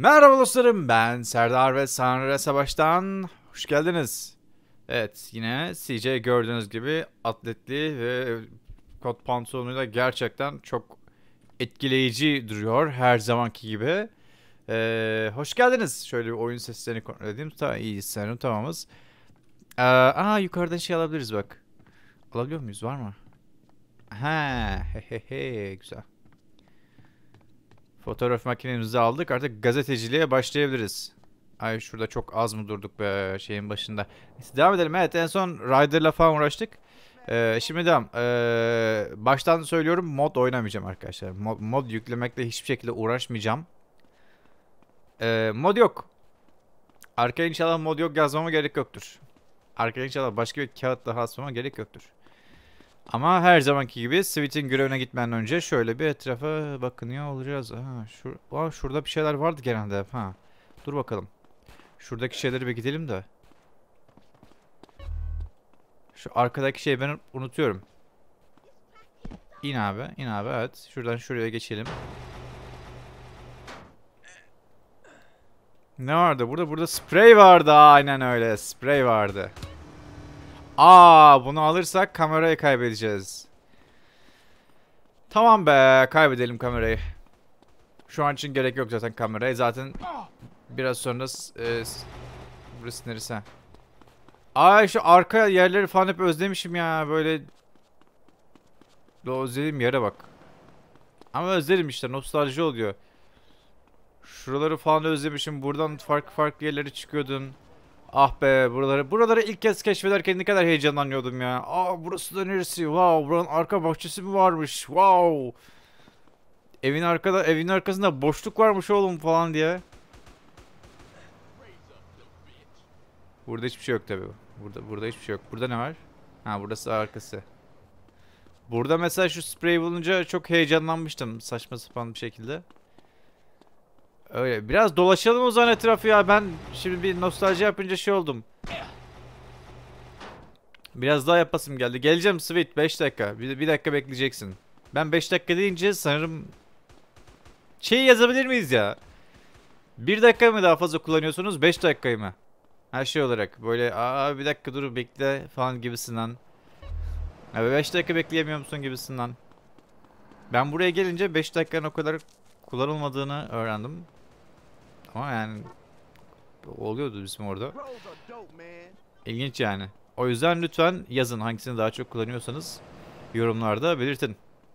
Merhaba dostlarım, ben Serdar ve Sanrı Savaş'tan hoş geldiniz. Evet, yine CJ gördüğünüz gibi atletli ve kot pantolonuyla gerçekten çok etkileyici duruyor her zamanki gibi. Hoş geldiniz. Şöyle bir oyun seslerini kontrol edeyim. İyi sanırım, tamamız. Yukarıdan şey alabiliriz bak. Alabiliyor muyuz, var mı? He, güzel. Fotoğraf makinemizi aldık. Artık gazeteciliğe başlayabiliriz. Ay şurada çok az mı durduk be şeyin başında. Neyse, devam edelim. Evet, en son Ryder'la falan uğraştık. Şimdi devam. Baştan söylüyorum, mod oynamayacağım arkadaşlar. Mod yüklemekle hiçbir şekilde uğraşmayacağım. Mod yok. Arkaya inşallah mod yok yazmama gerek yoktur. Arkaya inşallah başka bir kağıt daha asmama gerek yoktur. Ama her zamanki gibi Sweet'in görevine gitmeden önce şöyle bir etrafa bakınıyor olacağız. Şurada bir şeyler vardı genelde. Dur bakalım. Şuradaki şeyleri bir gidelim de. Şu arkadaki şeyi ben unutuyorum. İn abi, in abi, evet. Şuradan şuraya geçelim. Ne vardı? Burada sprey vardı. Aynen öyle. Sprey vardı. Bunu alırsak kamerayı kaybedeceğiz. Tamam be, kaybedelim kamerayı. Şu an için gerek yok zaten kameraya. Zaten biraz sonra burası neresi? Şu arka yerleri falan hep özlemişim ya. Böyle özlediğim yere bak. Ama özledim işte, nostalji oluyor. Şuraları falan özlemişim. Buradan farklı yerlere çıkıyordun. Ah be, buraları ilk kez keşfederken ne kadar heyecanlanıyordum ya. Burası da neresi? Wow, buranın arka bahçesi mi varmış? Wow. Evin arkasında boşluk varmış oğlum falan diye. Burada hiçbir şey yok tabii. Burada hiçbir şey yok. Burada ne var? Burası arkası. Burada mesela şu sprey bulunca çok heyecanlanmıştım saçma sapan bir şekilde. Öyle biraz dolaşalım o zaman etrafı ya. Ben şimdi bir nostalji yapınca şey oldum. Biraz daha yapasım geldi. Geleceğim Sweet, 5 dakika. Bir dakika bekleyeceksin. Ben 5 dakika deyince sanırım şey yazabilir miyiz ya? 1 dakika mı daha fazla kullanıyorsunuz, 5 dakikayı mı? Her şey olarak böyle bir dakika dur bekle falan gibisinden. 5 dakika bekleyemiyor musun gibisinden. Ben buraya gelince 5 dakikanın o kadar kullanılmadığını öğrendim. Ama yani oluyordu bizim orada. İlginç yani. O yüzden lütfen yazın, hangisini daha çok kullanıyorsanız yorumlarda belirtin.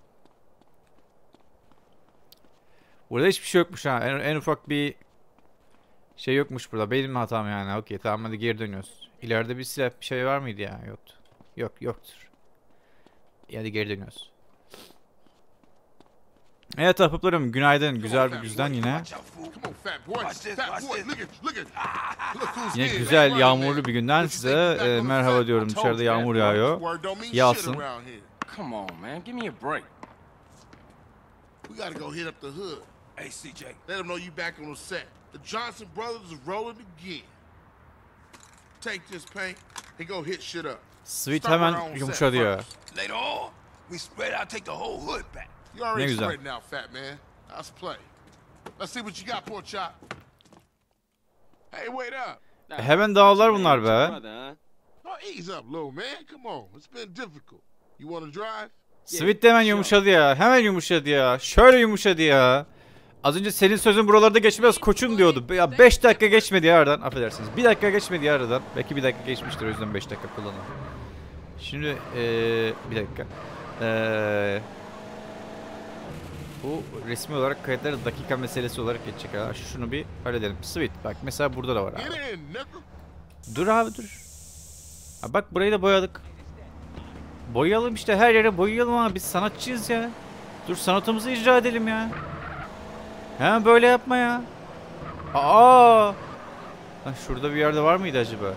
Burada hiçbir şey yokmuş ha. En ufak bir şey yokmuş burada. Benim hatam yani. Okey, tamam, hadi geri dönüyoruz. İleride bir silah bir şey var mıydı ya? Yoktu. Yoktur. Hadi geri dönüyoruz. Evet ahbaplarım, günaydın. Güzel bir güzden yine. Yine güzel yağmurlu bir günden size merhaba diyorum. Dışarıda yağmur yağıyor. Yağsın. Come on, man. Give me a break. We gotta go hit up the hood. Hey, CJ. Let them know you back on the set. The Johnson brothers is rolling again. Take this paint and go hit shit up. Sweet hemen yumuşadı ya. Later on, we spread out, take the whole hood back. You already spreading out, fat man. Let's play. Let's see what you got, poor chop. Hey, wait up. Hemen dağılır bunlar be. Oh, ease up, little man. Come on. It's been difficult. You wanna drive? Sweet de hemen yumuşadı ya. Hemen yumuşadı ya. Şöyle yumuşadı ya. Az önce senin sözün buralarda geçmez koçum diyordu. Ya 5 dakika geçmedi ya aradan. Affedersiniz. 1 dakika geçmedi ya aradan. Belki 1 dakika geçmiştir, o yüzden 5 dakika kullanalım. Şimdi bir dakika. Bu resmi olarak kayıtları dakika meselesi olarak geçecek. Şunu bir halledelim. Sweet bak mesela burada da var abi. Dur abi dur. Bak burayı da boyadık. Boyayalım işte, her yere boyayalım abi. Biz sanatçıyız ya. Dur sanatımızı icra edelim ya. Hemen böyle yapma ya. Şurada bir yerde var mıydı acaba?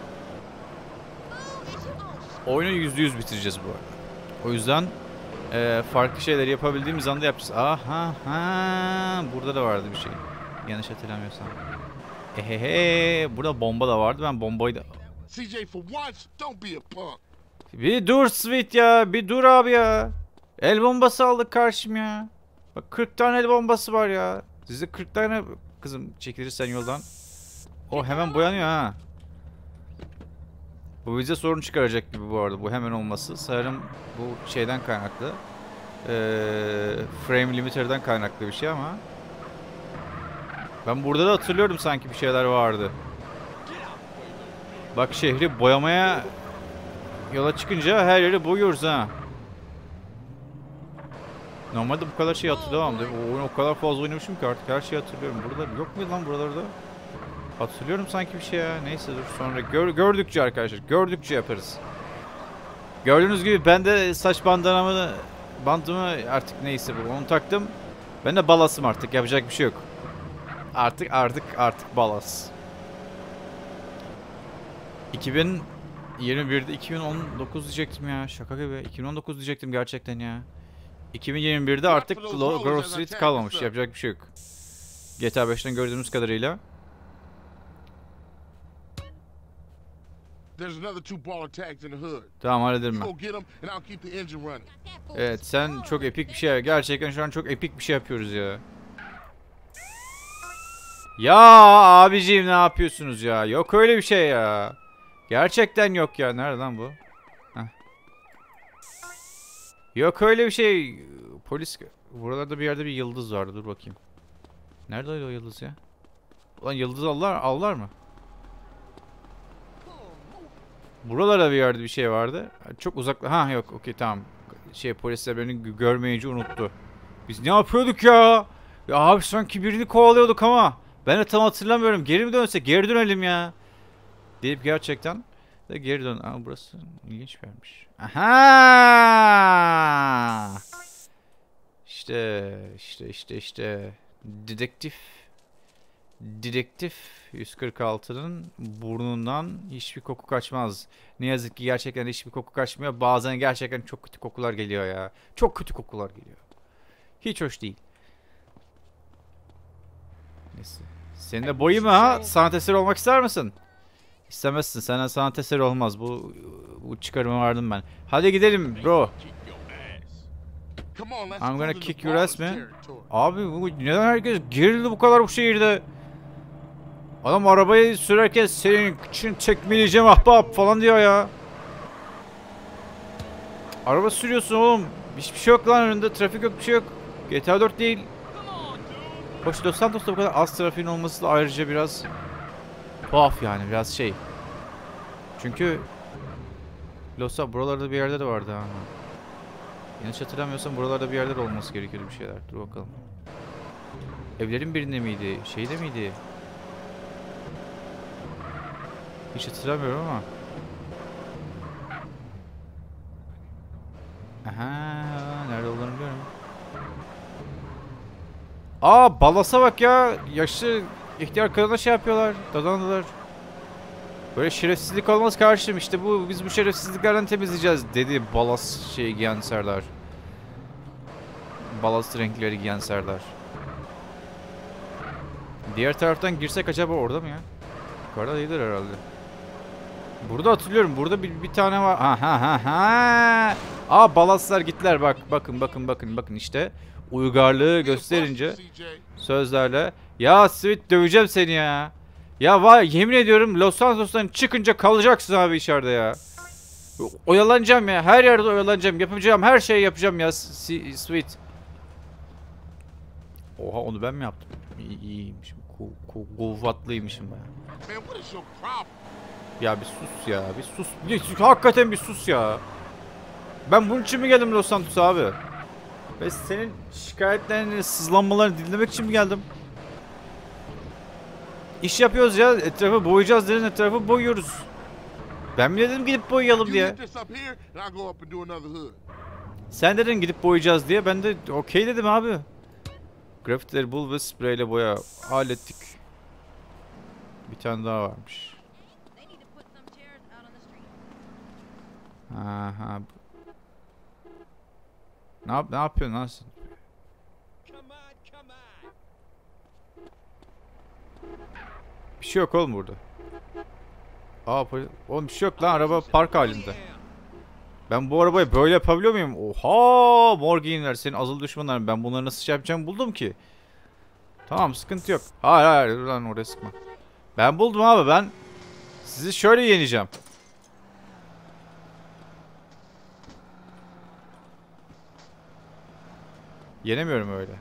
Oyunu %100 bitireceğiz bu arada. O yüzden farklı şeyler yapabildiğimiz anda yapacağız. Burada da vardı bir şey. Yanlış hatırlamıyorsam. Burada bomba da vardı. Ben bombayı da... CJ, for once, don't be a punk. Bir dur Sweet ya. Bir dur abi ya. El bombası aldık karşım ya. Bak 40 tane el bombası var ya. Size 40 tane kızım çekilirsen yoldan. O hemen boyanıyor ha. Bu bize sorun çıkaracak gibi bu arada. Bu hemen olması. Sanırım bu şeyden kaynaklı. Frame limiter'dan kaynaklı bir şey ama. Ben burada da hatırlıyorum sanki bir şeyler vardı. Bak şehri boyamaya yola çıkınca her yeri boyuyoruz ha. Normalde bu kadar şey hatırlamam. O kadar fazla oynamışım ki artık her şeyi hatırlıyorum. Burada yok muydu lan buralarda? Hatırlıyorum sanki bir şey ya. Neyse dur sonra gördükçe arkadaşlar. Gördükçe yaparız. Gördüğünüz gibi ben de saç bandımı artık neyse bu. Onu taktım. Ben de balasım artık. Yapacak bir şey yok. Artık balas. 2021'de 2019 diyecektim ya. Şaka gibi. 2019 diyecektim gerçekten ya. 2021'de artık Grove Street kalmamış. Yapacak bir şey yok. GTA 5'ten gördüğümüz kadarıyla. Tamam hallederim ben. Evet sen çok epik bir şey. Gerçekten şu an çok epik bir şey yapıyoruz ya. Ya abiciğim ne yapıyorsunuz ya? Yok öyle bir şey ya. Gerçekten yok ya. Nerede lan bu? Heh. Yok öyle bir şey. Polis... Buralarda bir yerde bir yıldız vardı. Dur bakayım. Nerede o yıldız ya? Ulan yıldız aldılar mı? Buralarda bir yerde bir şey vardı. Çok uzakta. Ha yok okey tamam. Polisler beni görmeyince unuttu. Biz ne yapıyorduk ya? Ya abi sanki birini kovalıyorduk ama. Ben de tam hatırlamıyorum. Geri mi dönsek? Geri dönelim ya. Deyip gerçekten de geri dön. Aa burası ilginç bir yermiş. Aha! İşte. Dedektif 146'nın burnundan hiçbir koku kaçmaz. Ne yazık ki gerçekten hiçbir koku kaçmıyor. Bazen gerçekten çok kötü kokular geliyor ya. Çok kötü kokular geliyor. Hiç hoş değil. Neyse. Senin de boyu mu ha? Sanat eseri olmak ister misin? İstemezsin. Senden sanat eseri olmaz. Bu çıkarıma vardım ben. Hadi gidelim bro. I'm gonna kick your ass man. Abi bu neden herkes gerildi bu kadar bu şehirde? Adam arabayı sürerken senin için çekmeleyeceğim ahbap falan diyor ya. Araba sürüyorsun oğlum. Hiçbir şey yok lan önünde. Trafik yok bir şey yok. GTA 4 değil. Hoş Los Santos'ta bu kadar az trafiğin olması da ayrıca biraz tuhaf yani biraz şey. Çünkü buralarda bir yerde de vardı ha. Yanlış hatırlamıyorsam buralarda bir yerde de olması gerekiyordu bir şeyler. Dur bakalım. Evlerin birinde miydi? Şeyde miydi? Hiç hatırlamıyorum ama. Aha, nerede olduğunu biliyorum. Aa balasa bak ya. Yaşlı ihtiyar kadına şey yapıyorlar. Dadandılar. Böyle şerefsizlik olmaz karşım. İşte biz bu şerefsizliklerden temizleyeceğiz dedi balas giyen Serdar. Balas renkleri giyen Serdar. Diğer taraftan girsek acaba orada mı ya? Yukarıda değildir herhalde. Burada hatırlıyorum. Burada bir tane var. Ha. Aa balaslar gittiler bak. Bakın işte. Uygarlığı gösterince sözlerle. Ya Sweet döveceğim seni ya. Ya var yemin ediyorum Los Santos'tan çıkınca kalacaksın abi içeride ya. Oyalanacağım ya. Her yerde oyalanacağım. Yapacağım her şeyi yapacağım ya Sweet. Oha onu ben mi yaptım? İyiymişim. Kuvvetliymişim baya. Ya bir sus ya. Bir sus. Hakikaten bir sus ya. Ben bunun için mi geldim Los Santos'a abi? Ve senin şikayetlerini, sızlanmalarını dinlemek için mi geldim? İş yapıyoruz ya. Etrafı boyayacağız dedin. Etrafı boyuyoruz. Ben mi dedim gidip boyayalım diye? Sen dedin gidip boyayacağız diye. Ben de okey dedim abi. Grafitileri bul ve spreyle boya. Hallettik. Bir tane daha varmış. Aha. Ne yapıyorsun lan sen? Bir şey yok oğlum burada. Aa oğlum bir şey yok lan araba park halinde. Ben bu arabayı böyle yapabiliyor muyum? Oha Morgan'ler senin azılı düşmanların. Ben bunları nasıl şey yapacağımı buldum ki. Tamam, sıkıntı yok. Hayır hayır, dur lan, oraya sıkma. Ben buldum abi, ben sizi şöyle yeneceğim. Yenemiyorum öyle.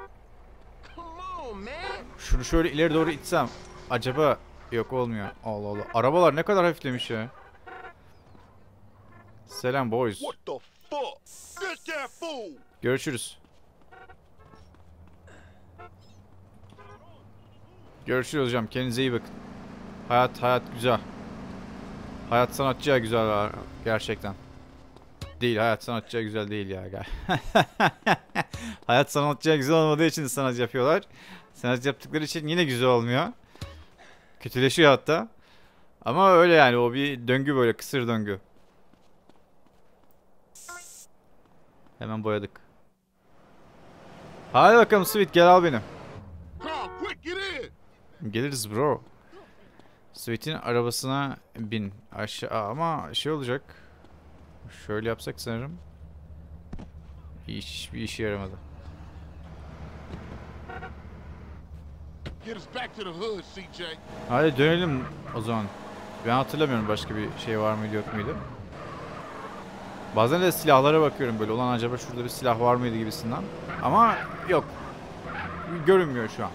Şunu şöyle ileri doğru itsem acaba, yok olmuyor. Allah Allah. Arabalar ne kadar hafiflemiş ya. Selam boys. What the fuck? Get that fool! Görüşürüz. Görüşürüz hocam. Kendinize iyi bakın. Hayat güzel. Hayat sanatçıya güzel gerçekten. Değil, hayat sanatçıya güzel değil ya. Hayat sanatçıya güzel olmadığı için sanat yapıyorlar. Sanat yaptıkları için yine güzel olmuyor. Kötüleşiyor hatta. Ama öyle yani, o bir döngü, böyle kısır döngü. Hemen boyadık. Hadi bakalım Sweet, gel al beni. Carl, quick, get in! Geliriz bro. Sweet'in arabasına bin. Aşağı ama şey olacak. Şöyle yapsak sanırım. Hiçbir işe yaramadı. Get us back to the hood, CJ. Hadi dönelim o zaman. Ben hatırlamıyorum başka bir şey var mıydı yok muydu. Bazen de silahlara bakıyorum böyle. Ulan acaba şurada bir silah var mıydı gibisinden. Ama yok. Görünmüyor şu an.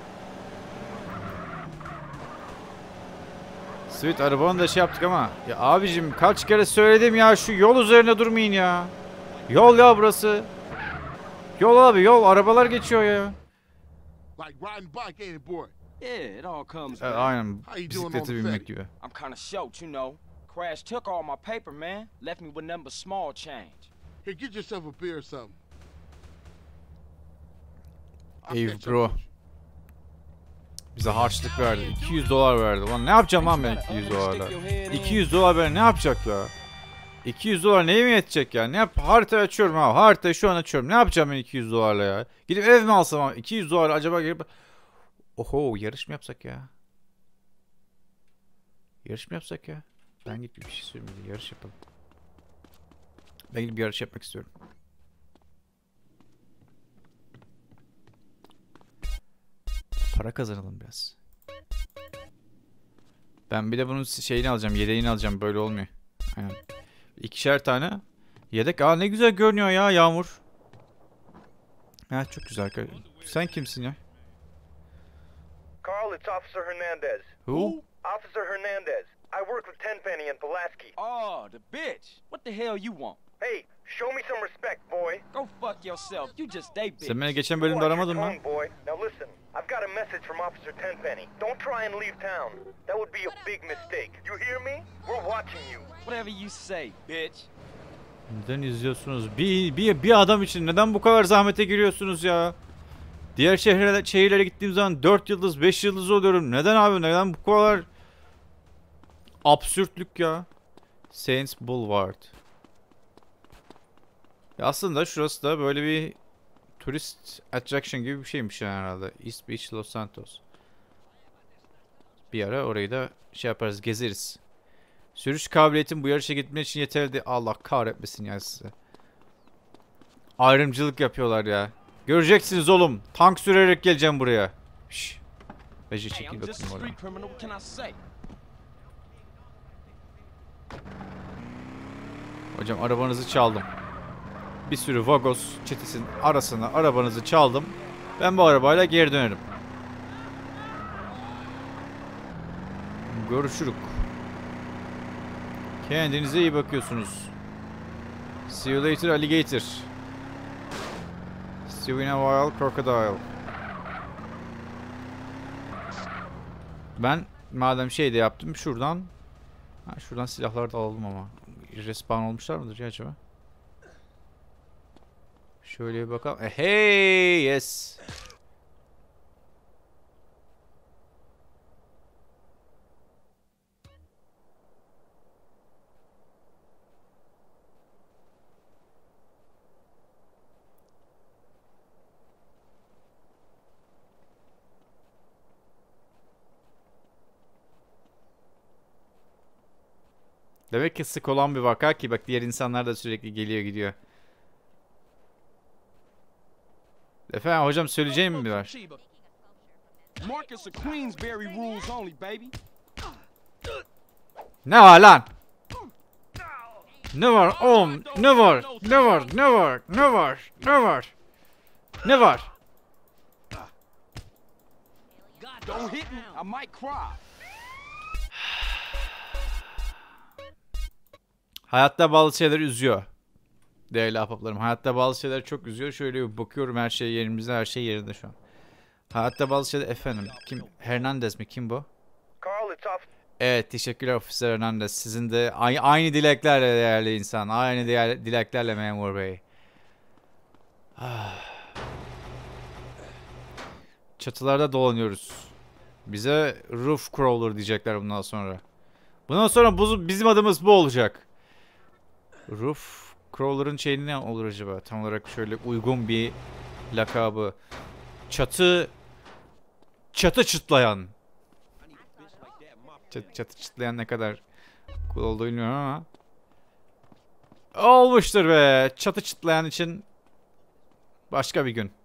Sweet, arabanı da şey yaptık ama. Ya abicim kaç kere söyledim ya, şu yol üzerine durmayın ya. Yol ya burası. Yol abi, yol. Arabalar geçiyor ya. Like riding bike, ain't it, boy? Yeah, it all comes, man. Aynen, How you doing bisiklete on the binmek Fetty? gibi. I'm kind of short, you know. Crash took all my paper, man. Left me with nothing but small change. Here, get yourself a beer or something. I'll Ey catch up bro. with you. Bize harçlık verdi. 200 dolar verdi. Lan ne yapacağım lan ben 200 dolarla? 200 dolar ben ne yapacak ya? 200 dolar neye mi yetecek ya? Ne yap? Harita açıyorum ha. Haritayı şu an açıyorum. Ne yapacağım ben 200 dolarla ya? Gidip ev mi alsam ha? 200 dolar acaba gelip... Oho, yarış mı yapsak ya? Yarış mı yapsak ya? Ben gidip bir şey söyleyeyim. Yarış yapalım. Ben gidip yarış yapmak istiyorum. Para kazanalım biraz. Ben bir de bunun şeyini alacağım. Yedeğini alacağım. Böyle olmuyor. Aynen. 2'şer tane. Yedek. Aa ne güzel görünüyor ya Yağmur. Ha çok güzel. Sen kimsin ya? Carl, it's Officer Hernandez. Who? Officer Hernandez. I work with Tenpenny and Pulaski. Oh, the bitch. What the hell you want? Hey, show me some respect, boy. Go fuck yourself. You just they bitch. Sen beni geçen bölümde Watch your aramadın mı? tone, boy. Now listen, I've got a message from Officer Tenpenny. Don't try and leave town. That would be a big mistake. You hear me? We're watching you. Whatever you say, bitch. Neden izliyorsunuz? Bir adam için neden bu kadar zahmete giriyorsunuz ya? Diğer şehirlere gittiğim zaman 4 yıldız 5 yıldız oluyorum. Neden abi? Neden bu kadar absürtlük ya? Saints Boulevard. Ya aslında şurası da böyle bir turist attraction gibi bir şeymiş yani herhalde. East Beach, Los Santos. Bir ara orayı da şey yaparız, gezeriz. Sürüş kabiliyetim bu yarışa gitmek için yeterli. Allah kahretmesin ya size. Ayrımcılık yapıyorlar ya. Göreceksiniz oğlum. Tank sürerek geleceğim buraya. Şşş. Beji Hey, çekil I'm just a bakayım oraya. street criminal. What can I say? Hocam arabanızı çaldım. Bir sürü Vagos çetesinin arasına arabanızı çaldım. Ben bu arabayla geri dönerim. Görüşürük. Kendinize iyi bakıyorsunuz. See you later alligator. See you in a while crocodile. Ben madem şey de yaptım şuradan. Şuradan silahları da alalım ama. Respawn olmuşlar mıdır ya acaba? Şöyle bir bakalım. Hey yes. Demek ki sık olan bir vaka ki bak diğer insanlar da sürekli geliyor gidiyor. Efendim hocam söyleyeceğim mi var? Marcus of Queensberry rules only, baby. Ne var lan? Ne var oğlum? Ne var? Ne var? Ne var? Ne var? Ne var? Ne var? Don't hit me, I might cry. Hayatta bazı şeyler üzüyor. Değerli ahbaplarım. Hayatta bazı şeyler çok üzüyor. Şöyle bir bakıyorum, her şey yerimizde, her şey yerinde şu an. Hayatta bazı şeyler efendim. Kim? Hernandez mi? Kim bu? Carl, it's off. Evet, teşekkürler Officer Hernandez. Sizin de aynı dileklerle değerli insan. Aynı dileklerle memur bey. Çatılarda dolanıyoruz. Bize roof crawler diyecekler bundan sonra. Bundan sonra bizim adımız bu olacak. Roof crawler'ın şeyi ne olur acaba? Tam olarak şöyle uygun bir lakabı. Çatı çıtlayan. Çatı çıtlayan ne kadar cool olduğunu bilmiyorum ama. Olmuştur be. Çatı çıtlayan için başka bir gün.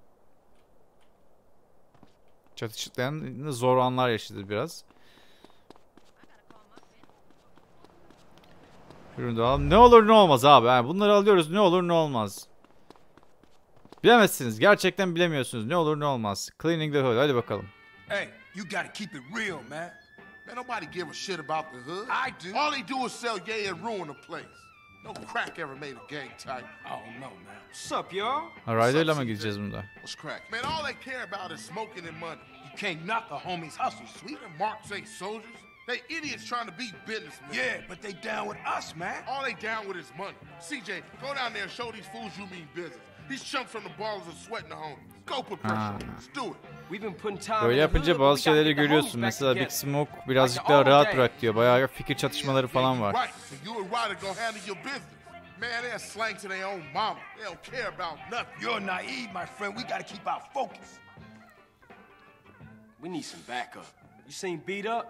Çatı çıtlayan zor anlar yaşadı biraz. Ürünü de alalım. Ne olur ne olmaz abi. Yani bunları alıyoruz, ne olur ne olmaz. Bilemezsiniz. Gerçekten bilemiyorsunuz. Ne olur ne olmaz. Cleaning the hood. Hadi bakalım. Hey, you gotta keep it real, man. Man, nobody give a shit about the hood. I do. All they do is sell gay and ruin the place. No crack ever made a gang type. I don't know, man. What's up, y'all? Rider'la mı gideceğiz bunda? What's crack? Man, all they care about is smoking and money. You can't knock a homie's hustle, sweet. Them marks ain't soldiers. They idiots trying to be businessmen. Yeah, but they down with us, man. All they down with is money. CJ, go down there and show these fools you mean business. These chumps from the ballers are sweating the homies. Go put pressure. Let's do it. We've been putting time Böyle in the yapınca hood, bazı but we gotta şeyleri get the görüyorsun. homies back Mesela Big together. Smoke birazcık daha rahat bırak diyor. Bayağı fikir çatışmaları falan var. Right, so you and Ryder go handle your business. Man, they're slang to their own mama. They don't care about nothing. You're naive, my friend. We gotta keep our focus. We need some backup. You seen beat up?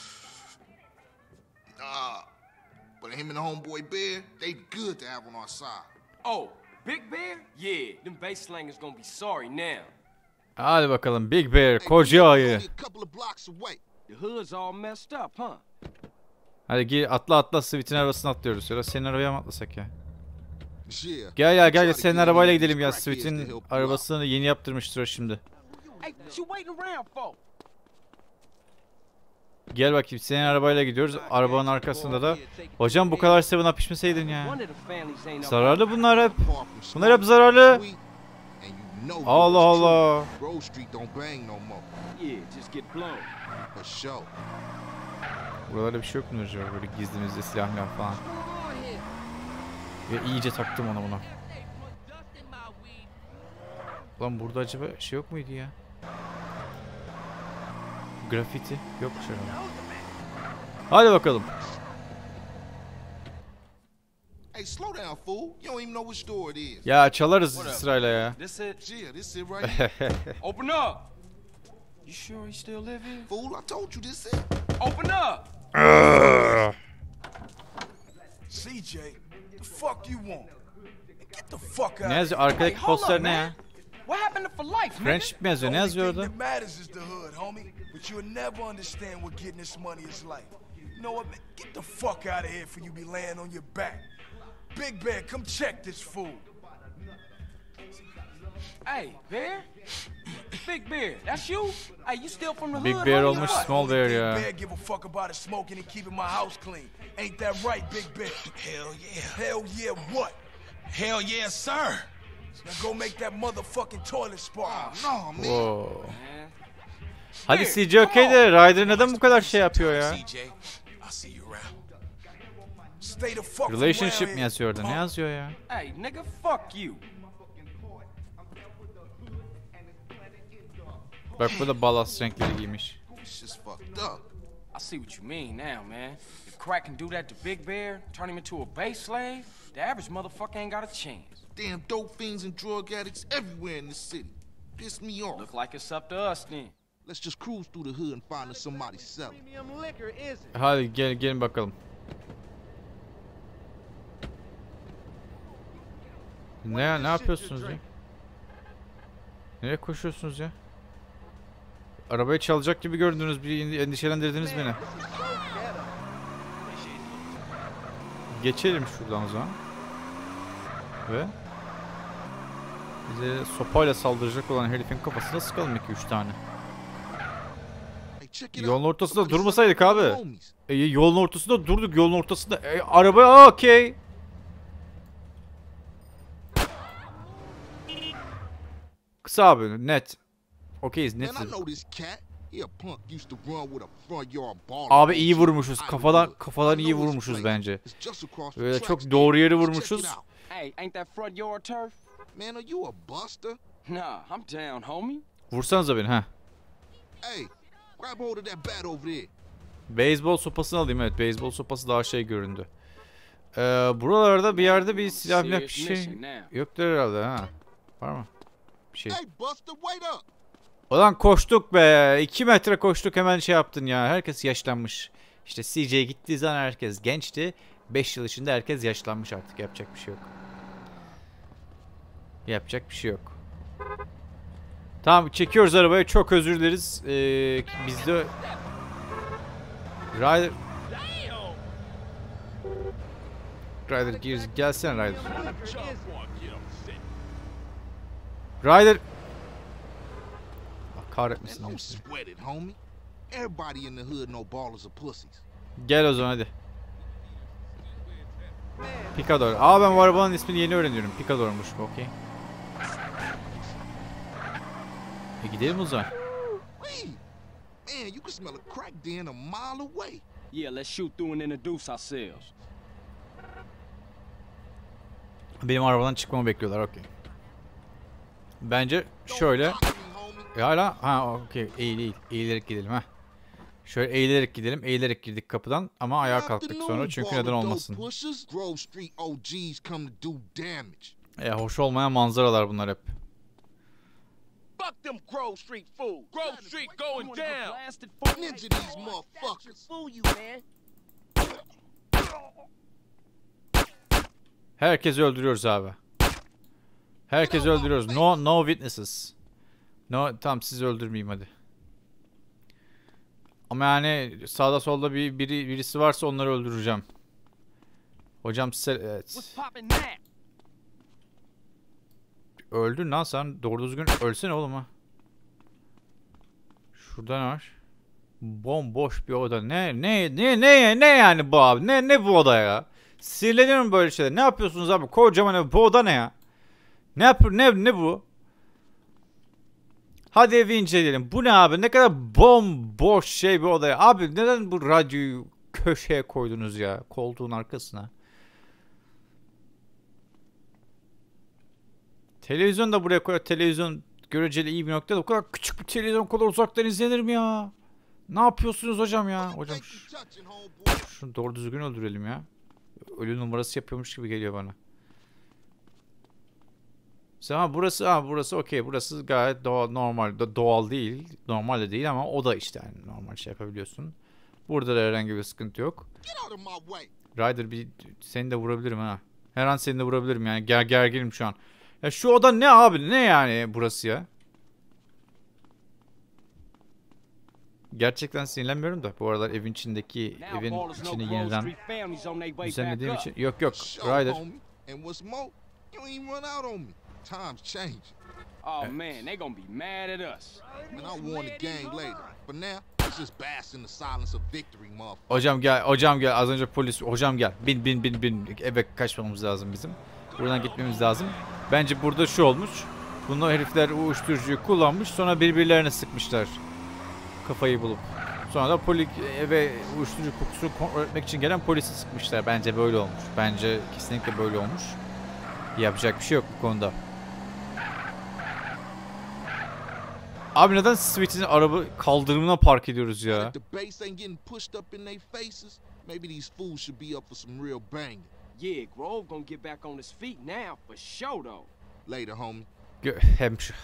But him and the homeboy Bear, they good to have on our side. Oh, Big Bear? Yeah, them base slangers gonna be sorry now. Hadi bakalım Big Bear, koca ayı. A couple of blocks away. The hood's all messed up, huh? Hadi gir atla Sweet'in arabasına atlıyoruz. Ya da senin arabaya mı atlasak ya? Yeah. Gel senin arabayla gidelim ya. Sweet'in arabasını yeni yaptırmıştır o şimdi. Hey, what you waiting around for? Gel bakayım, senin arabayla gidiyoruz. Arabanın arkasında da. Hocam bu kadar 7-Up içmeseydin ya. One of the families ain't up. Zararlı bunlar hep. Bunlar hep zararlı. Allah Allah. Grove Street don't bang no more. Yeah, just get blown. For sure. Buralarda bir şey yok mu acaba? Böyle gizlimizde silahlar falan. Ve iyice taktım ona buna. Lan burada acaba şey yok muydu ya? Grafiti yokmuş herhalde. Hadi bakalım. Hey, slow down, fool. You don't even know which door it is. Ya çalarız sırayla ya. This it? Yeah, this it right here. Open up! You sure he still live here? Fool, I told you this it. Open up! CJ, the fuck you want? Get the fuck out Ne of yazıyor? here. Arkadaki Hey, hold poster up, ne man. ya? What happened to for life, man? Friendship mi yazıyor? Ne Only yazıyor thing orada? that matters is the hood, homie. But you'll never understand what getting this money is like. You know what, man? Get the fuck out of here for you be laying on your back. Big Bear, come check this fool. Hey, Bear? Big Bear, that's you? Hey, you still from the Big hood? Bear homie, or olmuş what? Small Bear Big ya. Bear give a fuck about it smoking and keeping my house clean. Ain't that right, Big Bear? Hell yeah. Hell yeah what? Hell yeah, sir. Now go make that motherfucking toilet spark. No, man. Oo. Man. Hadi Here, CJ okey de Ryder neden bu kadar şey yapıyor ya? CJ, I'll see you around. Stay the fuck Relationship around mi here, yazıyor orada? Ne punk. yazıyor ya? Hey, nigga, fuck you. Bak bu da balast renkleri giymiş. It's just fucked up. I see what you mean now, man. If Crack can do that to Big Bear, turn him into a base slave, the average motherfucker ain't got a chance. Damn dope fiends and drug addicts everywhere in this city. Piss me off. Look like it's up to us then. Let's just cruise through the hood and find us somebody selling. Hadi gelin bakalım. Ne yapıyorsunuz ya? Nereye koşuyorsunuz ya? Arabayı çalacak gibi gördünüz, bir endişelendirdiniz beni. Geçelim şuradan o zaman. Ve bize sopayla saldıracak olan herifin kafasına sıkalım 2-3 tane. Yolun ortasında durmasaydık abi. Yolun ortasında durduk, yolun ortasında. Araba okey. Kısa abi, net. Okeyiz, net. Abi iyi vurmuşuz. Kafadan iyi vurmuşuz bence. Böyle çok doğru yeri vurmuşuz. Hey, ain't that front yard turf? Man, are you a buster? Nah, I'm down, homie. Vursanıza beni ha. Hey, grab hold of that bat over there. Beyzbol sopasını alayım, evet. Beyzbol sopası daha şey göründü. Buralarda bir yerde bir silah bir şey yoktur herhalde ha. Var mı? Bir şey. Hey, Buster, wait up. Ulan koştuk be. 2 metre koştuk, hemen şey yaptın ya. Herkes yaşlanmış. İşte CJ gittiği zaman herkes gençti. 5 yıl içinde herkes yaşlanmış artık. Yapacak bir şey yok. Yapacak bir şey yok. Tamam, çekiyoruz arabayı. Çok özür dileriz. Biz de Ryder gelsene Ryder. Ryder. Kahretmesin Man, ama. don't sweat it, homie. Everybody in the hood know ballers are pussies. Gel o zaman hadi. Picador. Aa, ben bu arabanın ismini yeni öğreniyorum. Picador'muş bu, okey. Gidelim o zaman. Man, you can smell a crack den a mile away. Yeah, let's shoot through and introduce ourselves. Benim arabadan çıkmamı bekliyorlar, okey. Bence şöyle. Hala ha okey, eğilerek gidelim ha. Şöyle eğilerek gidelim. Eğilerek girdik kapıdan ama ayağa kalktık sonra, çünkü neden olmasın. Hoş olmayan manzaralar bunlar hep. Fuck them Grove Street fools. Grove Street going down. Blasted fool. Ninja these motherfuckers. Fool you, man. Herkesi öldürüyoruz abi. Herkesi öldürüyoruz. No witnesses. No, tamam, sizi öldürmeyeyim hadi. Ama yani sağda solda birisi varsa onları öldüreceğim. Hocam evet. Öldün lan sen. Doğru düzgün ölsene oğlum ha. Şurada ne var? Bomboş bir oda. Ne yani bu abi? Ne bu oda ya? Sinirleniyorum böyle şeyler. Ne yapıyorsunuz abi? Kocaman ev. Bu oda ne ya? Ne yapıyor? Ne bu? Hadi evi inceleyelim. Bu ne abi? Ne kadar bomboş şey bir odaya. Abi neden bu radyoyu köşeye koydunuz ya? Koltuğun arkasına. Televizyon da buraya koyuyor. Televizyon göreceli iyi bir nokta. O kadar küçük bir televizyon o kadar uzaktan izlenir mi ya? Ne yapıyorsunuz hocam ya? Hocam şunu doğru düzgün öldürelim ya. Ölü numarası yapıyormuş gibi geliyor bana. Burası okey. Burası gayet doğal değil. Normal de değil ama o da işte yani normal şey yapabiliyorsun. Burada da herhangi bir sıkıntı yok. Ryder, seni de vurabilirim ha. Her an seni de vurabilirim yani. Gerginim şu an. Ya şu oda ne abi? Ne yani burası ya? Gerçekten sinirlenmiyorum da bu aralar evin içini yeniden düzenlediğim için. Yok Ryder. Oh man, they gonna be mad at us. Hocam gel. Az önce polis. Hocam gel. Bin. Eve kaçmamız lazım bizim. Buradan gitmemiz lazım. Bence burada şu olmuş. Bunlar herifler uyuşturucuyu kullanmış. Sonra birbirlerine sıkmışlar. Kafayı bulup. Sonra da eve uyuşturucu kokusunu kontrol etmek için gelen polisi sıkmışlar. Bence böyle olmuş. Bence kesinlikle böyle olmuş. Yapacak bir şey yok bu konuda. Abi neden Sweet'in araba kaldırımına park ediyoruz ya? Yeah, Grove gonna get back on his feet now for sure though. Later, homie. Hem şu.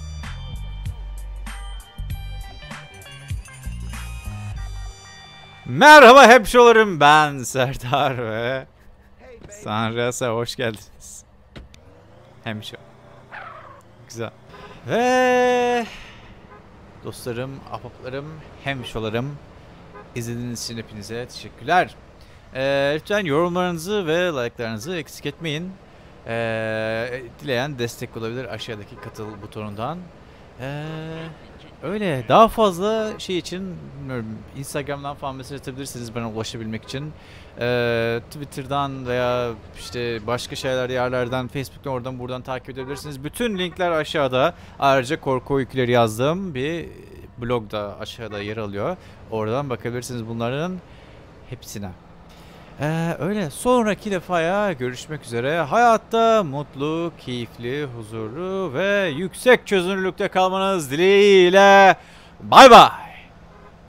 Merhaba hemşolarım, ben Serdar ve Sanras'a hoş geldiniz. Hemşo. Güzel. Ve dostlarım, ahbaplarım, hemşolarım, izlediğiniz için hepinize teşekkürler. Lütfen yorumlarınızı ve like'larınızı eksik etmeyin. Dileyen destek olabilir aşağıdaki katıl butonundan. Öyle daha fazla şey için bilmiyorum, Instagram'dan falan mesaj atabilirsiniz bana ulaşabilmek için. Twitter'dan veya işte başka yerlerden, Facebook'tan oradan buradan takip edebilirsiniz. Bütün linkler aşağıda. Ayrıca korku öyküleri yazdığım bir blog da aşağıda yer alıyor. Oradan bakabilirsiniz bunların hepsine. Öyle sonraki defaya görüşmek üzere. Hayatta mutlu, keyifli, huzurlu ve yüksek çözünürlükte kalmanız dileğiyle. Bay bay.